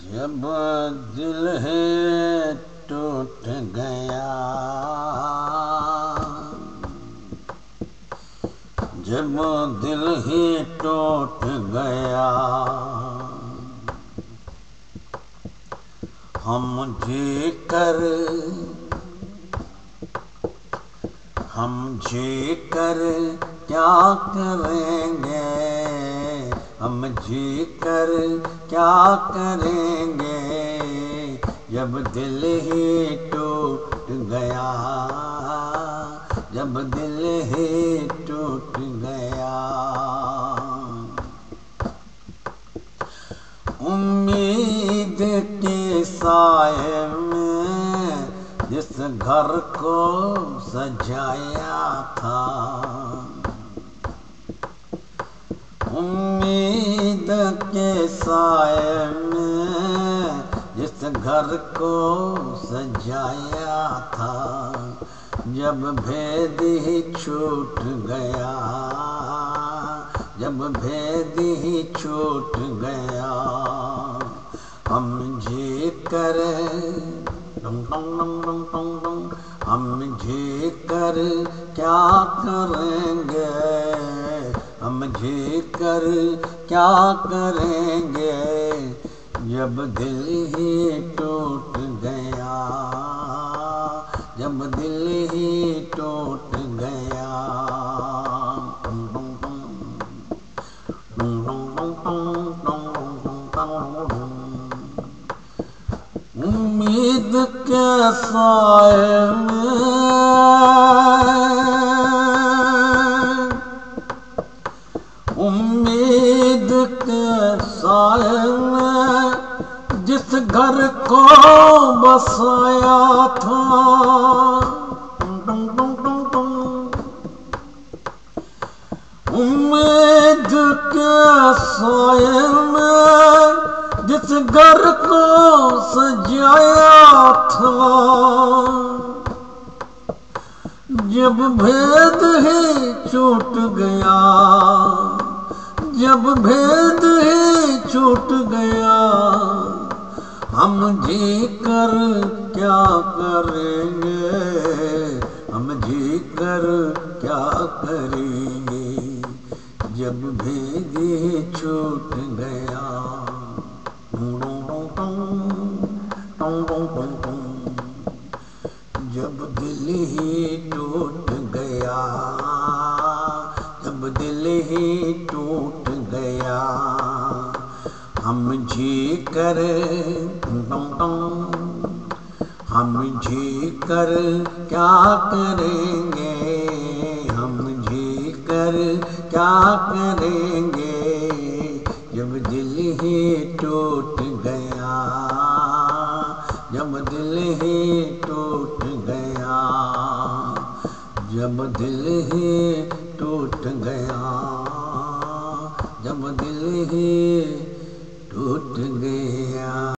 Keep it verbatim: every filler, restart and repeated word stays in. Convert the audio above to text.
جب دل ہے ٹوٹ گیا، جب دل ہی ٹوٹ گیا، ہم جی کر ہم جی کر کیا کریں گے، ہم جی کر کیا کریں گے، جب دل ہی ٹوٹ گیا، جب دل ہی ٹوٹ گیا۔ امید کے سائے میں جس گھر کو سجایا تھا، امید کے سائے میں جس گھر کو سجایا تھا، جب بھید ہی چھوٹ گیا، جب بھید ہی چھوٹ گیا، ہم جی کر ہم جی کر کیا کریں گے، ہم جی کر کیا کریں گے، جب دل ہی ٹوٹ گیا، جب دل ہی ٹوٹ گیا۔ امید کے سائے میں امید کے سائے میں جس گھر کو بسایا تھا، امید کے سائے میں جس گھر کو سجایا تھا، جب بھید ہی چھوٹ گیا، جب بھید ہی چھوٹ گیا، ہم جی کر کیا کریں گے، ہم جی کر کیا کریں گے، جب بھید ہی چھوٹ گیا۔ جب دل ہی ٹوٹ گیا، جب دل ہی ٹوٹ گیا، ہم جی کر ہم جی کر کیا کریں گے، ہم جی کر کیا کریں گے، جب دل ہی ٹوٹ گیا، جب دل ہی ٹوٹ گیا، جب دل ہی ٹوٹ گیا، جب دل ہی ٹوٹ گیا۔